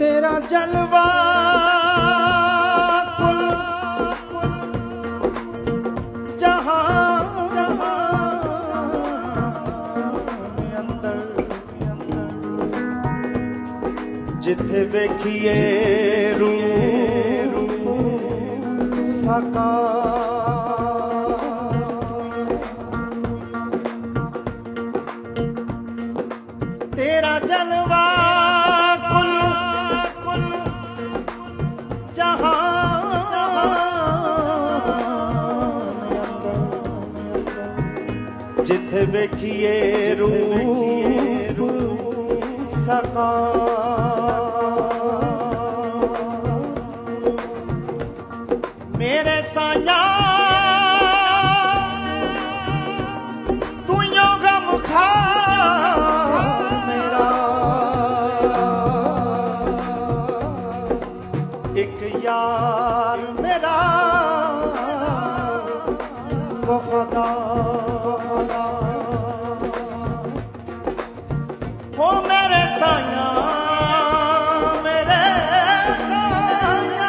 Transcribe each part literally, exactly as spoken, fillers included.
तेरा जलवा कुल जहां अंदर जिथे वेखिए रूह साकार तेरा जलवा कुल कुल जहां जिथे वेखिए रूह साकार मेरे साया तू यो गम खा मेरा एक यार मेरा वफादार हो मेरे साया मेरे साया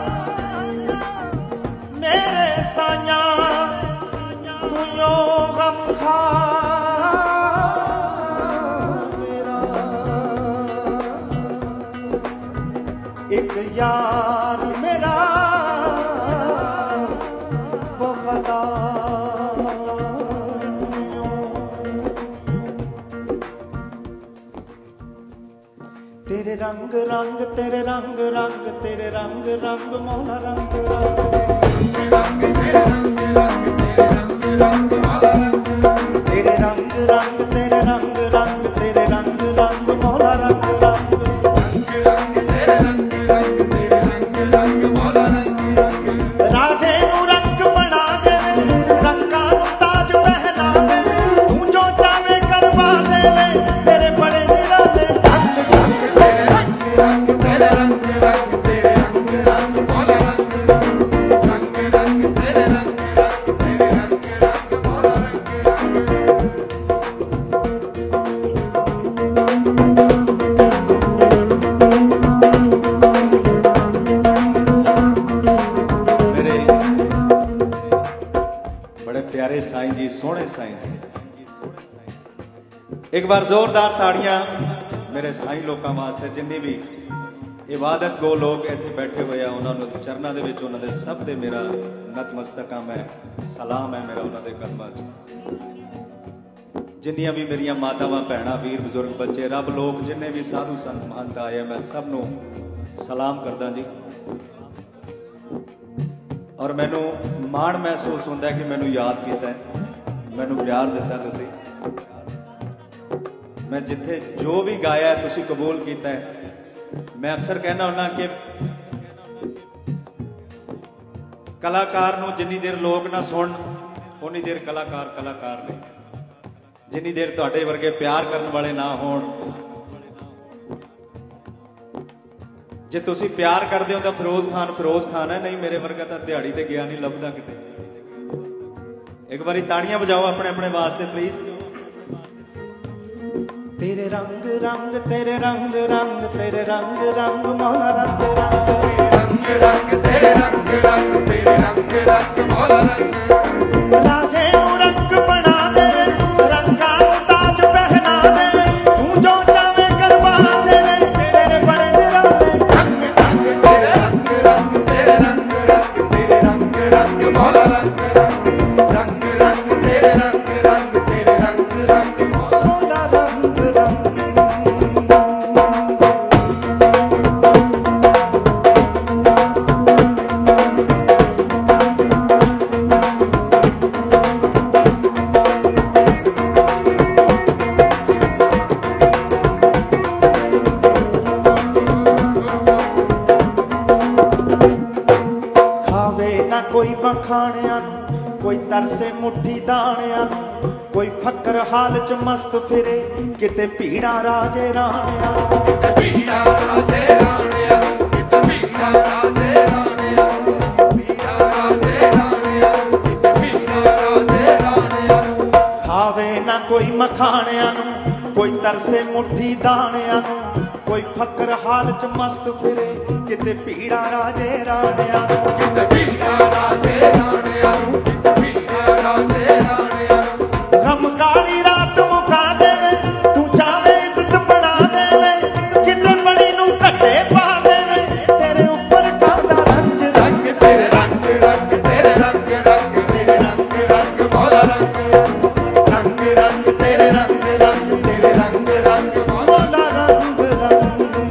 मेरे साया तू यो गम खा मेरा एक यार मेरा वफादार तेरे रंग रंग तेरे रंग रंग तेरे रंग रंग मौला रंग रंग तेरे रंग रंग तेरे रंग रंग मौला रंग तेरे रंग रंग तेरे रंग रंग तेरे रंग रंग मौला रंग रंग रंग तेरे रंग रंग तेरे रंग रंग मौला रंग रंग राजे नू रंग बना दे रंगा नू ताज पहना दे तू जो चाहे करवा दे तेरे बड़े निराले रंग रंग तेरे रंग रंग तेरे रंग रंग तेरे रंग रंग मौला रंग रंग रंग तेरे रंग रंग तेरे रंग रंग मौला रंग मेरे बड़े प्यारे साईं जी सोहने साईं एक बार जोरदार ताड़ियां मेरे साईं लोगों वास्ते जिन्नी भी इबादत गो लोग इत्थे बैठे हुए हैं उन्होंने चरणों के विच उन्होंने सब दे मेरा नतमस्तक हाँ मैं सलाम है मेरा उन्होंने कदमां च जिन्नियां भी मेरिया मातावां भैणां वीर बजुर्ग बच्चे रब लोग जिन्ने भी साधु संत महंत आए मैं सब नूं सलाम करदा जी और मैनू माण महसूस होंदा है कि मैनू याद किया मैनू प्यार दिता तुसीं मैं जिथे जो भी गाया है तुसी कबूल किया है मैं अक्सर कहना हुन्ना कि कलाकार नूं जिन्नी देर लोग ना सुन उन्नी देर कलाकार कलाकार नहीं जिन्नी देर तुहाडे वर्गे प्यार करने वाले ना होण जे तुसी प्यार करदे हो तो फिरोज खान फिरोज खान है नहीं मेरे वर्गा तो दिहाड़ी ते गया नहीं लभदा किते एक बारी ताड़ियां बजाओ अपने अपने वास्ते प्लीज तेरे रंग रंग तेरे रंग रंग तेरे रंग रंग मौला रंग रंग रंग तेरे रंग रंग तेरे रंग रंग मौला रंग राजे नू रंग बना दे रंगा नू ताज पहना दे तू जो चाहे करवा दे तेरे बड़े निराले रंग रंग तेरे रंग रंग तेरे रंग रंग तेरे रंग रंग मौला रंग रंग रंग तेरे रंग रंग तेरे रंग रंग मौला रंग कोई बखाणिया कोई तरसे मुट्ठी दाणिया कोई फकर हाल च मस्त फिरे किते भीड़ा राजे राणिया किते भीड़ा राजे राणिया किते भीड़ा राजे राणिया भीड़ा राजे राणिया किते भीड़ा राजे राणिया खावे ना कोई मखाणिया कोई तरसे मुट्ठी दाणियां नूं, कोई फकर हाल च मस्त फिरे, किते पीड़ा राजे राणियां नूं, किते पीड़ा राजे राणियां नूं, किते पीड़ा राजे राणियां नूं। गम काली रात मुका देवे, तू जावे इज्जत बना देवे, किते बड़ी नूं घट्टे पा देवे, तेरे ऊपर करदा रंज रंग, तेरे रंग रंग, तेरे रंग रंग, तेरे रंग रंग मौला रंग रंग रंग, तेरे रंग रंग, तेरे रंग रंग मौला रंग रंग।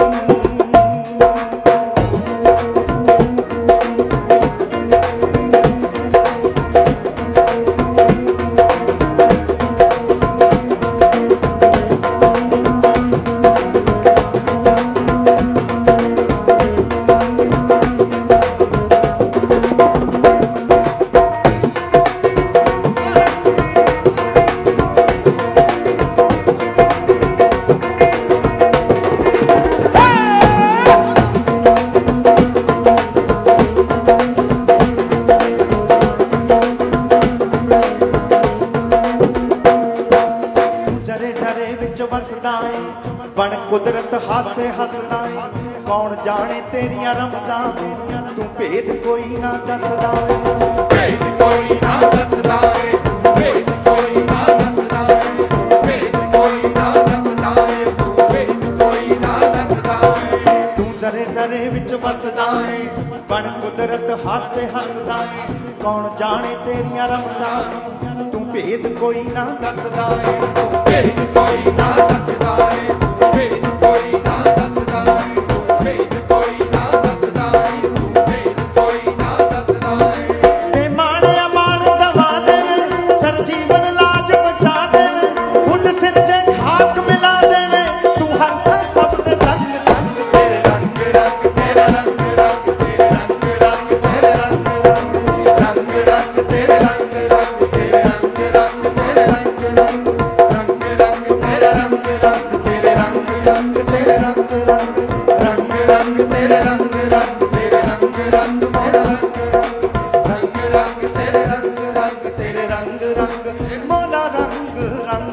बन कुदरत हासे हसदा है, कौन जाने तेरिया रमजां मेरिया, तू भेद कोई ना दसदा है, भेद कोई ना दसदा है, भेद कोई ना दसदा है, भेद कोई ना दसदा है, तू भेद कोई ना दसदा है। तू जरे जरे विच बसदा है, बन कुदरत हासे हसदा है, कौन जाने तेरिया रमजां, तू भेद कोई ना दसदा है, तू भेद कोई ना दसदा है, भेद कोई ना दसदा है, भेद कोई ना दसदा है, भेद कोई ना दसदा है। बेमान अमान दवा दे, सर जीवन लाज बचा दे, खुद सिर च खाक मिला दे, तू हर था सब दे संग संग, तेरे रंग रंग, तेरा रंग रंग, तेरे रंग रंग, तेरे रंग रंग, रंग रंग, तेरे रंग रंग, तेरे रंग रंग, तेरे रंग रंग, रंग रंग, तेरे रंग रंग, तेरे रंग रंग, तेरे रंग रंग, रंग रंग, तेरे रंग रंग, तेरे रंग रंग, मोला रंग रंग, रंग रंग, तेरे रंग रंग, तेरे रंग रंग, मोला रंग रंग।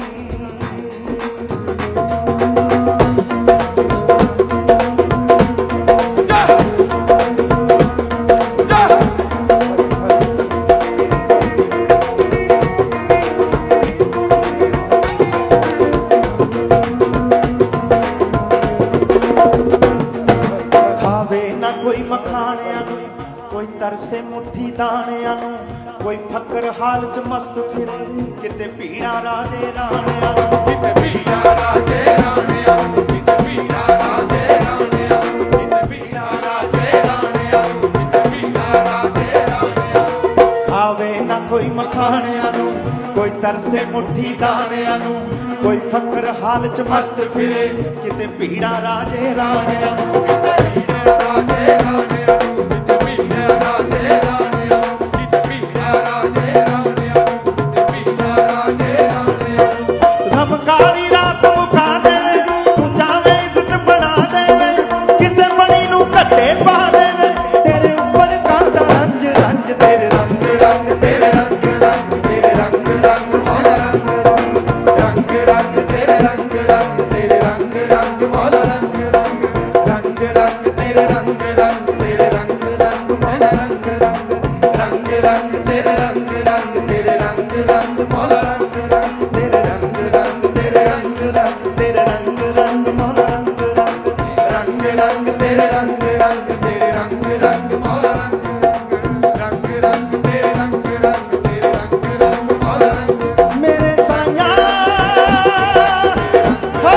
कोई मखाणिया नूं, कोई तरसे मुट्ठी दाणिया नूं, कोई फकर हाल च मस्त फिरे, किते पीड़ा राजे राणिया नूं, किते पीड़ा राजे राणिया नूं, किते पीड़ा राजे राणिया नूं, किते पीड़ा राजे राणिया नूं, किते पीड़ा राजे राणिया नूं। खावे ना कोई मखाणिया नूं, कोई तरसे मुट्ठी दाणिया नूं, कोई फकर हाल च मस्त फिरे, किते पीड़ा राजे राणिया नूं, किते पीड़ा राजे राणिया नूं, किते पीड़ा राजे राणिया नूं, किते पीड़ा राजे राणिया नूं, किते पीड़ा राजे राणिया नूं। रब काली रात मुका देवे, तू जावे इज्जत बना देवे, किते बड़ी नूं घट्टे पा देवे, तेरे ऊपर करदा रंज रंज, तेरे रंग रंग, तेरे रंग रंग, तेरे रंग रंग, मौला रंग रंग, रंग रंग, तेरे रंग रंग, तेरे रंग रंग, मौला रंग रंग, रंग रंग, तेरे रंग रंग, तेरे रंग रंग, मौला रंग रंग, रंग रंग, तेरे रंग रंग, तेरे रंग रंग, मौला रंग रंग, तेरे रंग रंग, तेरे रंग रंग, तेरे रंग रंग, मौला रंग रंग, रंग रंग, तेरे रंग रंग, तेरे रंग रंग, मौला रंग रंग, रंग रंग, तेरे रंग रंग, तेरे रंग रंग, मौला रंग रंग। मेरे साया हो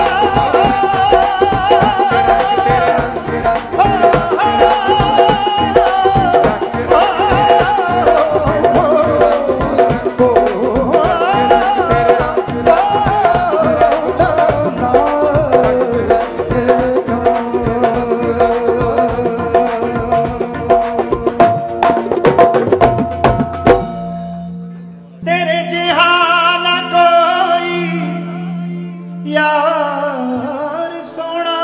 तेरे जिहा ना कोई यार सोना,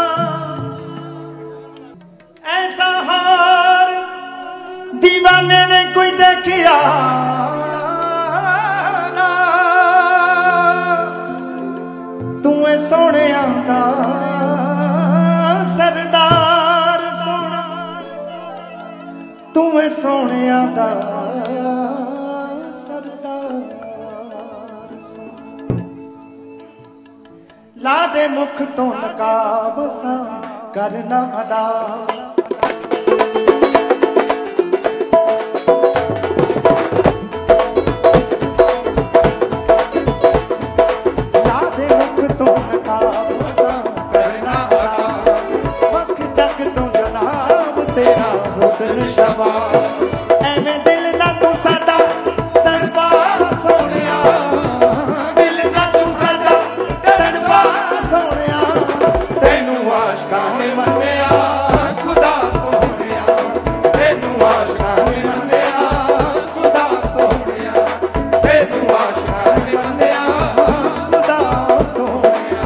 ऐसा हार दीवाने ने कोई देखिया ना, तू तू है सोहणिया दा सरदार ला दे मुख तो नकाब सा करना अदा एवें दिल ना तू साडा तड़पा सोहणिया दिल ना तू साडा तड़पा सोहणिया तेनू आशिकां ने मन्निया खुदा सोहणिया तेनू आशिकां ने मन्निया खुदा सोहणिया तेनू आशिकां ने मन्निया खुदा सोहणिया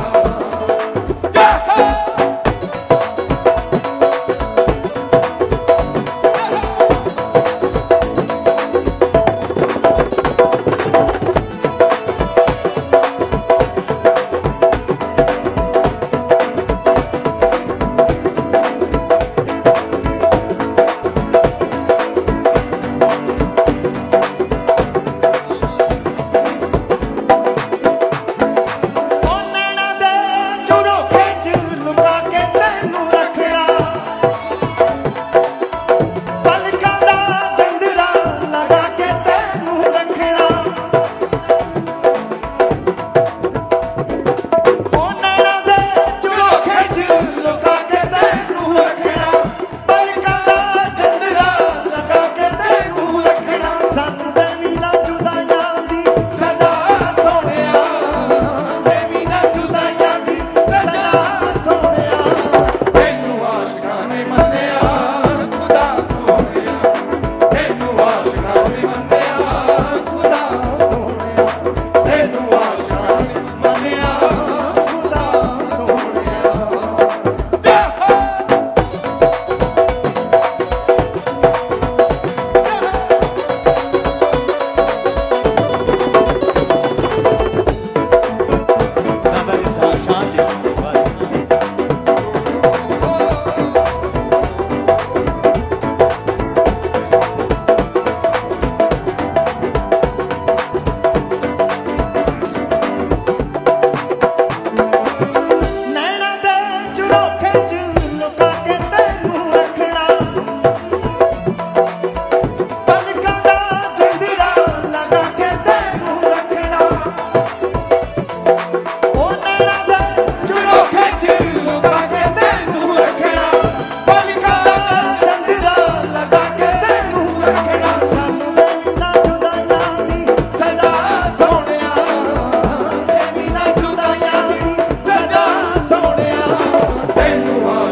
तेनू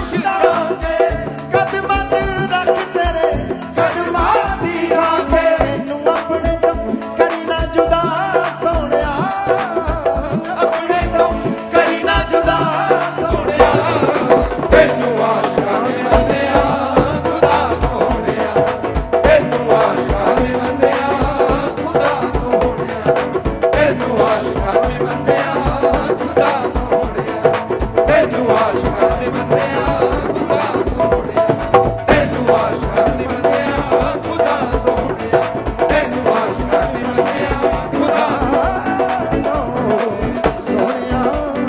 आशिकां दे कदमां च रख तेरे कदमां दी आखे मैनू अपने तो करी ना जुदा सोहणिया अपने तो करी ना जुदा सोहणिया तैनू आशिकां ने बंदिया खुदा सोहणिया तैनू आशिकां ने बंदिया खुदा सोहणिया तैनू आशिकां ने बंदिया खुदा सोहणिया तैनू आशिकां ने बंदिया खुदा सोहणिया तैनू आशिकां ने बंदिया खुदा सोहणिया तैनू आशिकां ने बंदिया खुदा सोहणिया।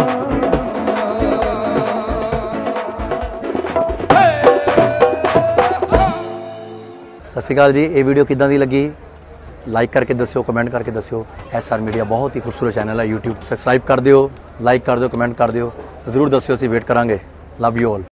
सत श्री अकाल जी, ये वीडियो किदां दी लगी लाइक करके दस्यो, कमेंट करके दस्यो। एस आर मीडिया बहुत ही खूबसूरत चैनल है यूट्यूब, सबसक्राइब कर दियो, लाइक कर दियो, कमेंट कर दियो, जरूर दस्यो, असीं वेट करांगे। Love you all.